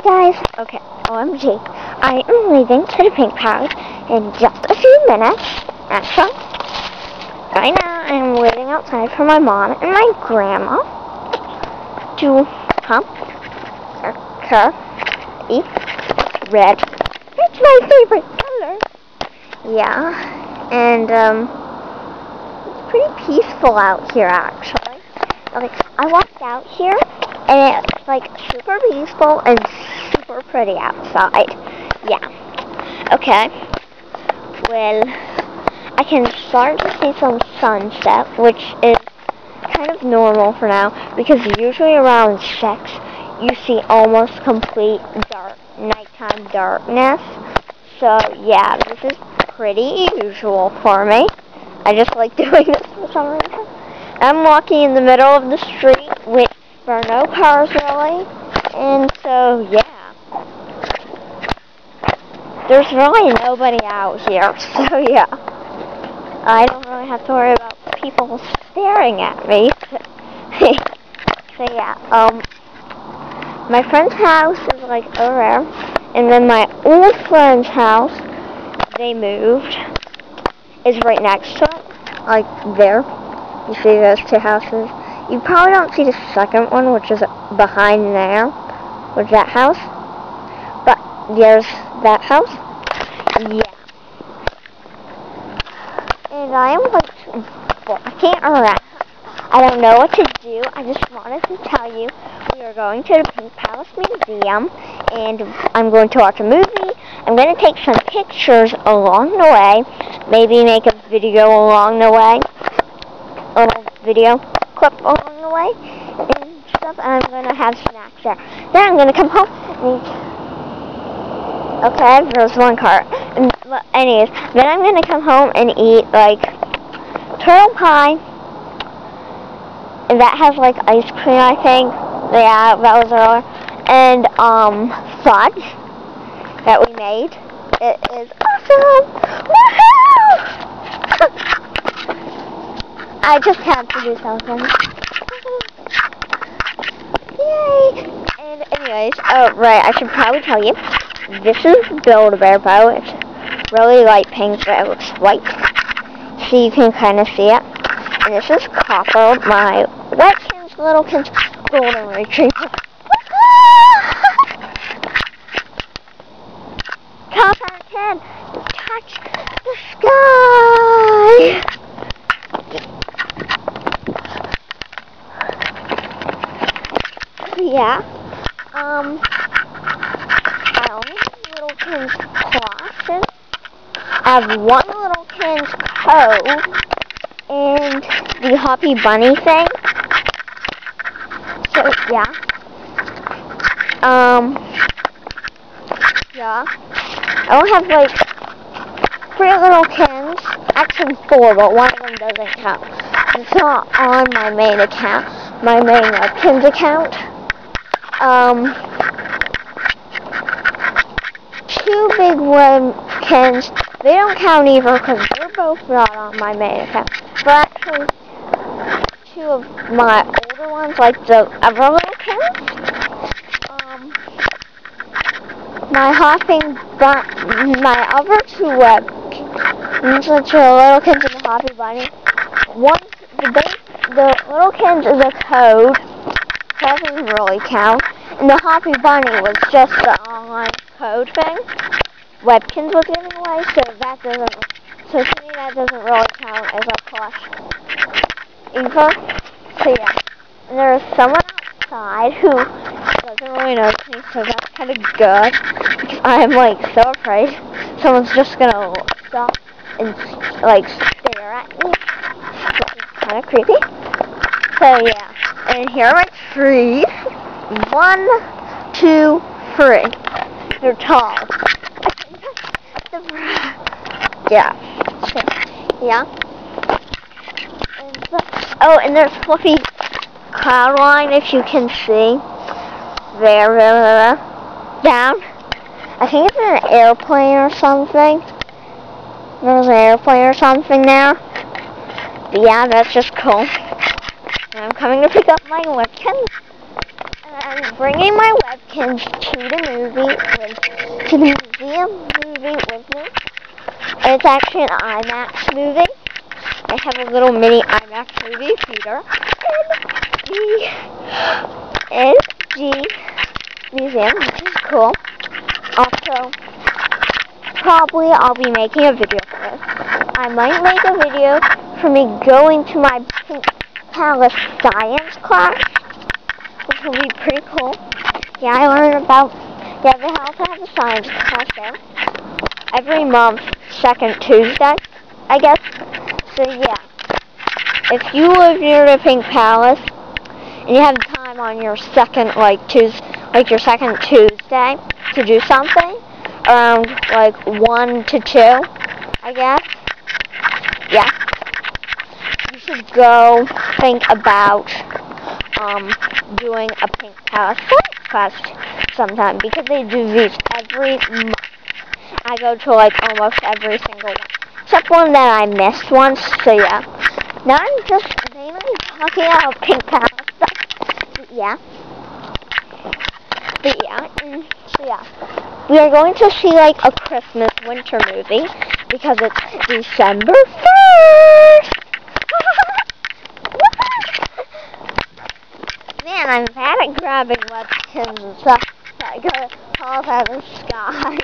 guys. Okay, OMG. I am leaving to the Pink Palace in just a few minutes. Actually, right now I am waiting outside for my mom and my grandma to come. Eat red. It's my favorite color. Yeah, and it's pretty peaceful out here actually. Okay, I walked out here and it's like super peaceful and super pretty outside. Yeah. Okay. Well, I can start to see some sunset, which is kind of normal for now, because usually around 6 you see almost complete nighttime darkness. So yeah, this is pretty usual for me. I just like doing this for some reason. I'm walking in the middle of the street, which there are no cars really, and so yeah, there's really nobody out here, so yeah, I don't really have to worry about people staring at me. So yeah, my friend's house is like over there, and then my old friend's house, they moved, is right next to it, like there. You see those two houses? You probably don't see the second one, which is behind there, with that house. But there's that house. Yeah. And I am like walking around. I don't know what to do. I just wanted to tell you we are going to the Pink Palace Museum, and I'm going to watch a movie. I'm going to take some pictures along the way. Maybe make a video along the way. A little video clip along the way and stuff, and I'm going to have snacks there. Then I'm going to come home and eat. Okay, there's one car. Anyways, then I'm going to come home and eat, like, turtle pie. And that has, like, ice cream, I think. Yeah, that was earlier. And, fudge that we made. It is awesome! Woohoo! I just had to do something. Yay! And anyways, oh right, I should probably tell you, this is Build-A-Bear bow. It's really light pink, but it looks white. So you can kind of see it. And this is Copper, my Wetkin's Littlekin's golden retriever. Copper can touch the sky! Yeah, I only have Littlekin's glasses. I have one Littlekin's coat and the Hoppy Bunny thing. So yeah, yeah. I only have like 3 Littlekins, actually 4, but one of them doesn't count. It's not on my main account, my main Webkinz account. 2 big Webkinz, they don't count either because they're both not on my main account. But actually, 2 of my older ones, like the other Littlekins, my other 2 Webkinz, which are Littlekins and the Hoppy Bunny. The Littlekins is a code, so that doesn't really count. And the Hoppy Bunny was just the online code thing Webkinz was giving away, so that doesn't, so to me that doesn't really count as a plush either. So yeah, and there's someone outside who doesn't really notice me, so that's kind of good, because I'm like so afraid someone's just gonna stop and like stare at me, which is kind of creepy. So yeah, and here are my trees. 1, 2, 3. They're tall. Yeah. Yeah. And there's fluffy cloud line, if you can see. There. Down. I think it's an airplane or something. There's an airplane or something there. But yeah, that's just cool. And I'm coming to pick up my Webkinz. And I'm bringing my Webkinz to the to the museum movie with me. And it's actually an IMAX movie. I have a little mini IMAX movie theater in the museum, which is cool. Also, probably I'll be making a video for this. I might make a video for me going to my Pink Palace science class, which will be pretty cool. Yeah, I learned about, they also have a science class there. Every month, second Tuesday, I guess. So yeah, if you live near the Pink Palace, and you have time on your second, your second Tuesday to do something, around 1 to 2, I guess. Yeah. You should go think about doing a Pink Palace class sometime, because they do these every month. I go to almost every single one, except one that I missed once. So yeah. Now I'm just mainly talking about Pink Palace stuff. So yeah, we are going to see a Christmas winter movie because it's December 1st. Man, I'm bad at grabbing webkins and stuff. I go all out of the sky.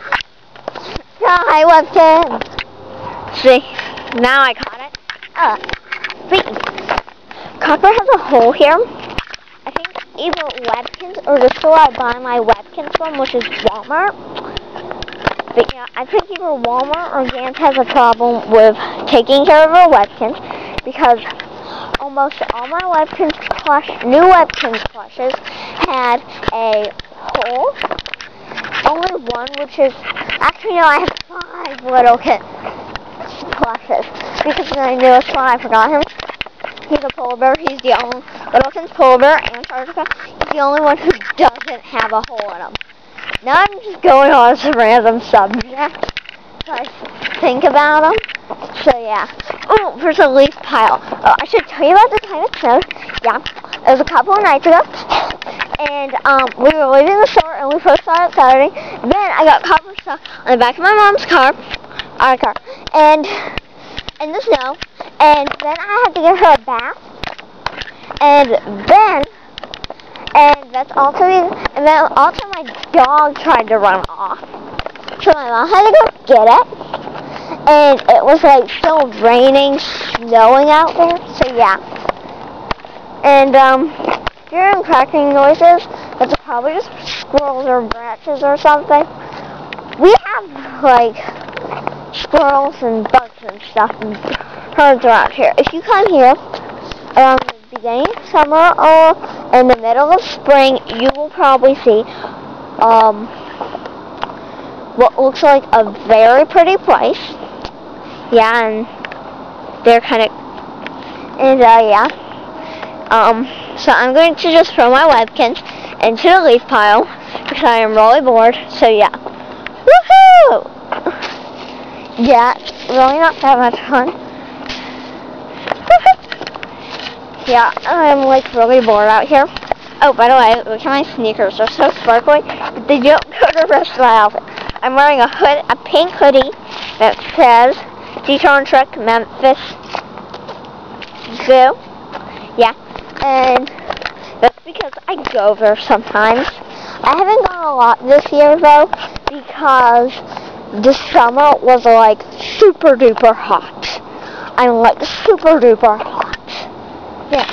Sky webkin. See, now I caught it. Wait. Copper has a hole here. I think either Webkins or the store I buy my Webkins from, which is Walmart. But yeah, I think either Walmart or Gant has a problem with taking care of our Webkins, because almost all my new Webkins plushes had a hole. Only one, which is, actually no, I have 5 little plushes, because my newest one, I forgot him. He's a polar bear. He's the only Littleton's polar bear, Antarctica. He's the only one who doesn't have a hole in him. Now I'm just going on some random subject, so I think about them. So yeah. Oh, there's a leaf pile. Oh, I should tell you about the time it snowed. Yeah, it was a couple of nights ago, and we were leaving the store, and we first saw it Saturday. Then I got Copper stuck on the back of my mom's car, our car, and in the snow. And then I had to give her a bath, and then also my dog tried to run off, so my mom had to go get it, and it was still raining, snowing out there, so yeah. And if you're hearing cracking noises, that's probably just squirrels or branches or something. We have squirrels and bugs and stuff and birds around here. If you come here around the beginning of summer or in the middle of spring, you will probably see what looks like a very pretty place. Yeah, and they're yeah. So I'm going to just throw my Webkins into the leaf pile because I am really bored. So yeah. Woohoo! Yeah, really not that much fun. Yeah, I'm really bored out here. Oh, by the way, look at my sneakers. They're so sparkly, but they don't go to the rest of my outfit. I'm wearing a pink hoodie that says Detour Trek Memphis Zoo. Yeah, and that's because I go there sometimes. I haven't gone a lot this year though, because this summer was super duper hot. I'm super duper hot. Yeah.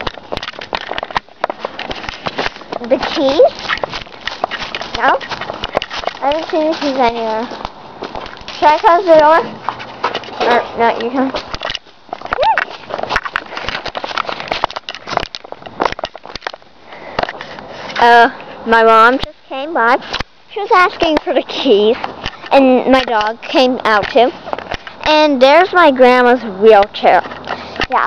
The keys? No? I haven't seen the keys anywhere. Should I close the door? Or, no, you can. My mom just came by. She was asking for the keys, and my dog came out too. And there's my grandma's wheelchair. Yeah.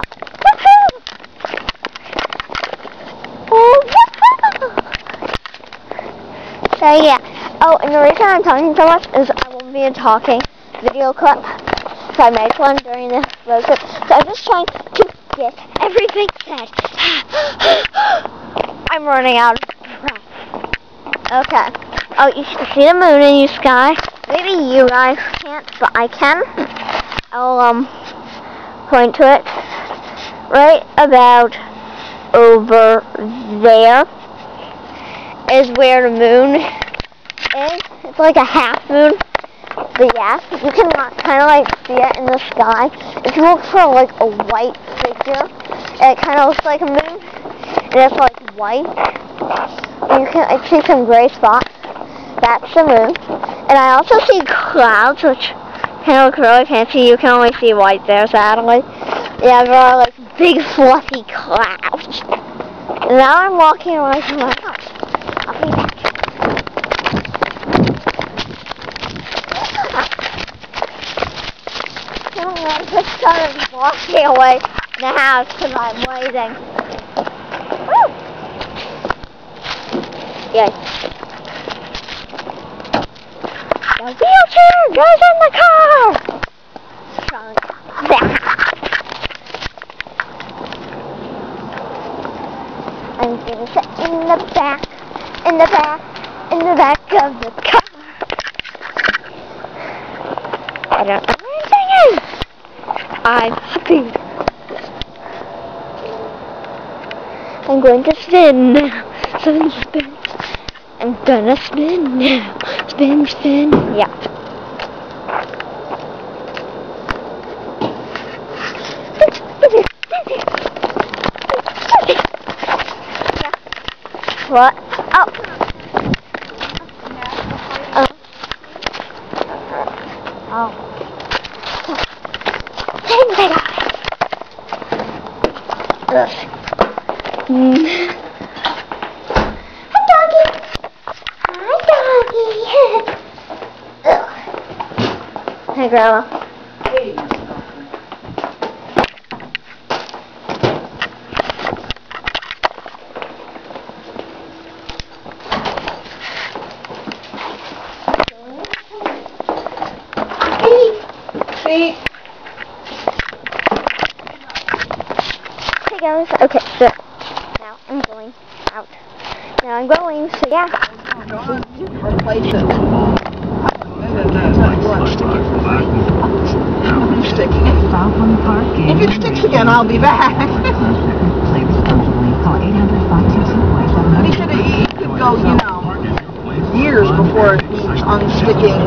So yeah. Oh, and the reason I'm talking so much is I won't be a talking video clip. So I made one during the road trip. So I'm just trying to get everything said. I'm running out of breath. Okay. Oh, you can see the moon in your sky. Maybe you guys can't, but I can. I'll point to it. Right about over there is where the moon is. It's like a half moon. But yeah, you can kind of like see it in the sky. If you look for like a white figure, it kind of looks like a moon. And it's like white. And you can see some gray spots. That's the moon. And I also see clouds, which kind of look really fancy. You can only see white there, sadly. Yeah, there are like big fluffy clouds. And now I'm walking away from my house. I'll be back. I just started walking away from the house because I'm waiting. Woo! Yay. The wheelchair goes in the car! Trunk. I'm gonna sit in the back of the car. I don't know where anything is. I'm happy. I'm going to spin now. Spin. I'm gonna spin now. Spin. Yeah. What? Oh. Oh. Hi, doggy. Hey, Grandma. Hey. Hey guys, okay, so now I'm going out. So yeah. Replace it. If it sticks again, I'll be back. He said it could go, years before it needs unsticking.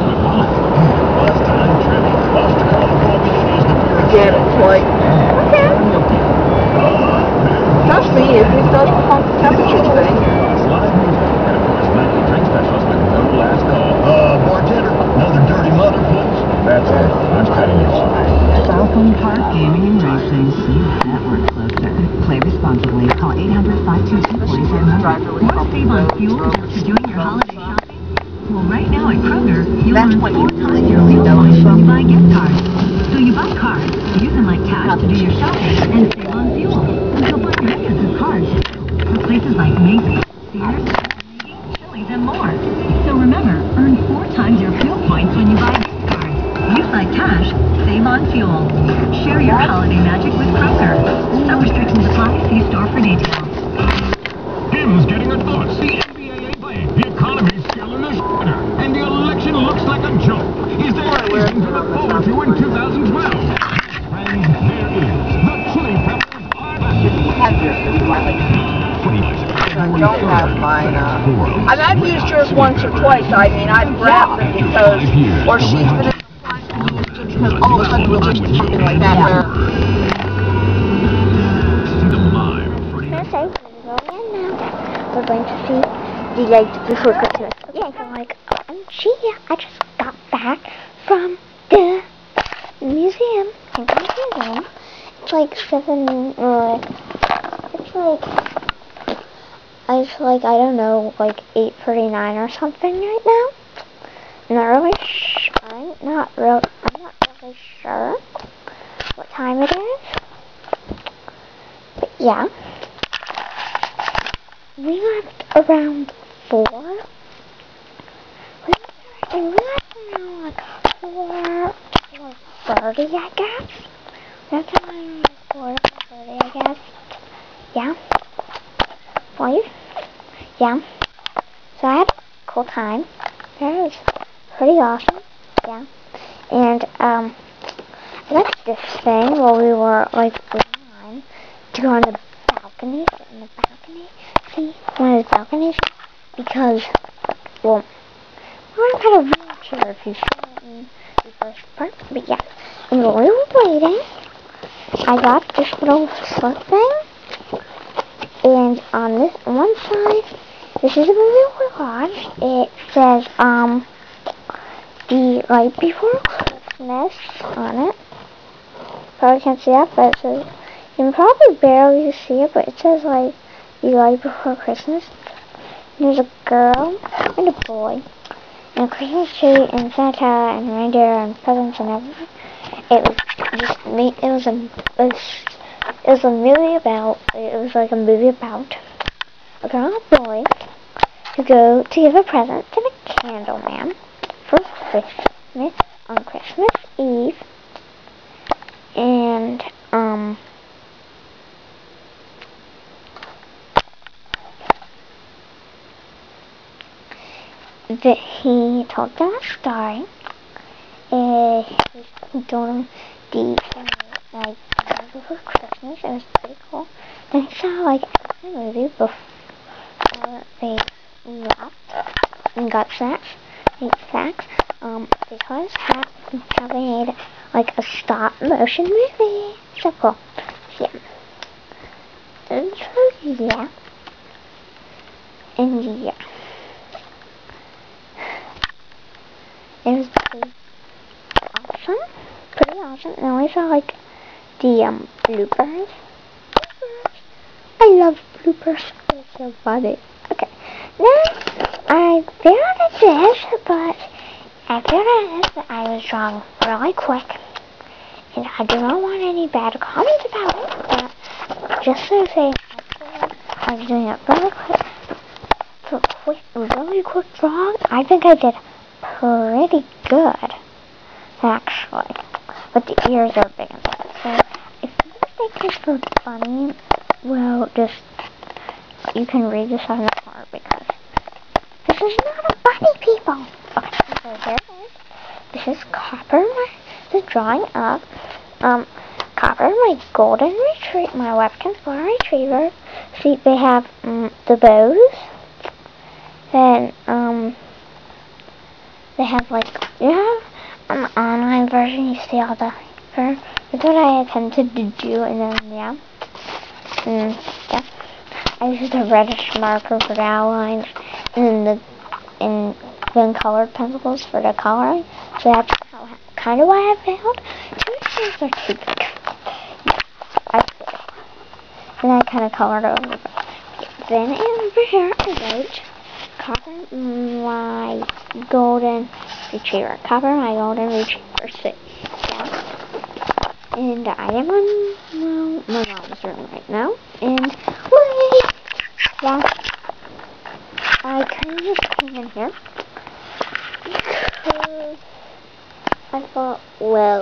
Get it, like, okay. Trust me, if it does the temperature thing. Bartender, another dirty mother, please. That's it. I'm cutting it. Southland Park Gaming and Racing. See network closer. Play responsibly. Call 800-522-4700. Want to save on fuel for doing your holiday shopping? Well, right now at Kroger, you'll earn 4 times your fuel points when you buy gift cards. So you buy cards, use them like cash to do your shopping, and save on fuel. And you'll find millions of cards for places like Macy's, Sears, Chili's, and more. So remember, earn 4 times your fuel points when you buy gift cards. Use like cash, save on fuel. Share your holiday magic with Kroger. Some restrictions apply. See store for details. Tim's getting a thought. The NBA ain't playing. The economy's still in the shitter. And the election looks like a joke. Is there anything to look forward to in 2012? And there is. The Chili Peppers are back. I don't have mine. I've used yours once or twice. I mean, I've grabbed it because, or she's been because all of a sudden we'll just do something like that where. We're going to see the lights before Christmas. Okay, so like, OMG, I just got back from the museum. It's like I don't know, like 8:39 or something right now. I'm not really sure what time it is. But yeah. We left around 4. We left around like 4:30, I guess. We left around like 4:30, I guess. Yeah. 5. Yeah. So I had a cool time. It was pretty awesome. Yeah. And I got this thing while we were like in line to go on the balcony. Sit in the balcony. See, one of the balconies. Because, well, we weren't kind of wheelchair if you saw it in the first part. But yeah. And while we were waiting, I got this little slip thing. And on this one side, this is a movie watch. It says, The Light Before Christmas on it. Probably can't see that, but it says, you can probably barely see it, but it says, like, The Light Before Christmas. And there's a girl and a boy, and a Christmas tree, and Santa, and reindeer, and presents, and everything. It was a movie about, it was like a movie about a girl and a boy who go to give a present to the candle man for Christmas on Christmas Eve. And, he told them a story. He told them like, before Christmas. It was pretty cool. Then he saw, like, the movie before they left and got snacks. Ate snacks. Because how they made, like, a stop-motion movie. So cool. Yeah. And so, yeah. And, yeah. It was pretty awesome. Pretty awesome. And then we saw, like, the, bloopers. I love bloopers. They're so funny. Okay. Then, I figured out this, but I was drawing really quick. And I do not want any bad comments about it, but just to say, I was doing it really quick. For really quick drawing, I think I did pretty good, actually. But the ears are big and stuff. So, if you think this was funny, well, just, you can read this on the card, because this is not a funny, people. Okay, so here it is. This is Copper, the drawing of, Copper, my golden retriever, my Webkinz golden retriever. See, they have, the bows. Then, they have, like, you have an online version, you see all the, that's what I attempted to do, and then, yeah. Yeah. I used a reddish marker for the outlines, and then colored pencils for the coloring. So that's kind of why I failed. Two shades are too big. Yeah, I failed. And I kind of colored over it. Then over here I wrote, Copper, my golden retriever. Copper, my golden retriever. So, yeah. And I am on, well, my mom's room right now. And, wait! Yeah. I kind of just came in here because I thought, well,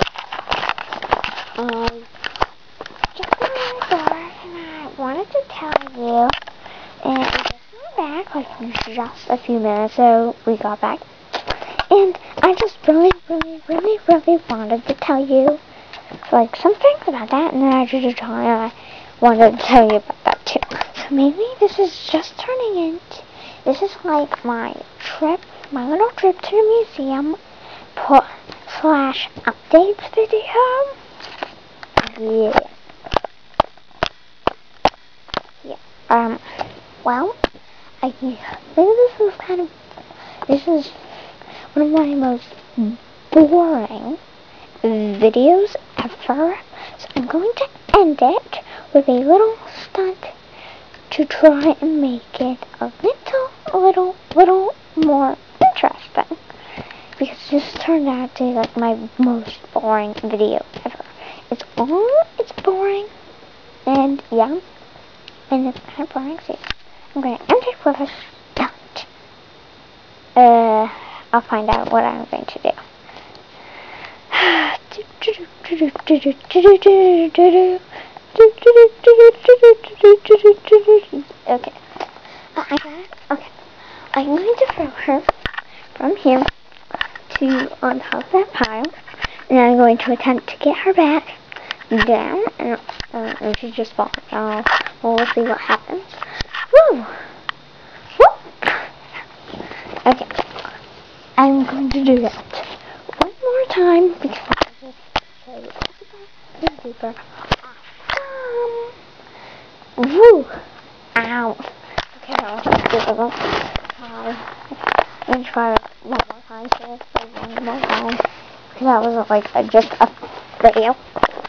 I just went on the door and I wanted to tell you, and I just got back, like, just a few minutes ago we got back, and I just really wanted to tell you, like, some things about that, and then I did a drawing and I wanted to tell you about that too. So maybe this is just turning into, this is like my trip, my little trip to the museum / updates video. Yeah. Yeah. Well, I think this is one of my most boring videos ever. So I'm going to end it with a little stunt to try and make it a little more interesting. Because this turned out to be like my most boring video ever. It's boring, and yeah, and it's kind of boring, so I'm going to end it with a stunt. I'll find out what I'm going to do. Okay. Okay. I'm going to throw her from here to on top of that pile, and I'm going to attempt to get her back down, and she just falls down. Well, we'll see what happens. Woo! Woo! Okay, I'm going to do that one more time because I just super. Woo! Ow! Okay, now let's do it. I'm gonna try it one more time. One more time. Because that was like just a fail.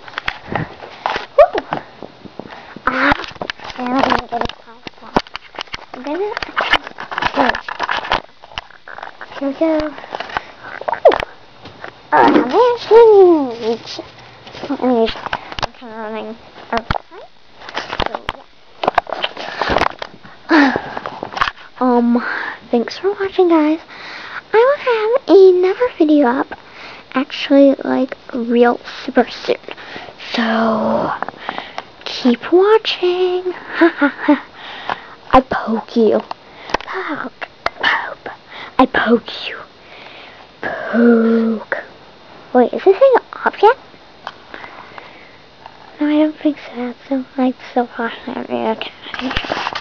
Woo! Ah! And I'm gonna get a pie spot. I'm gonna here we go. There's I'm kind of running outside. So, thanks for watching, guys. I will have another video up, actually, like, real super soon. So, keep watching. I poke you. Poke. I poke you. Poke. Wait, is this thing off yet? No, I don't think so. It's so, like, so hot. Okay.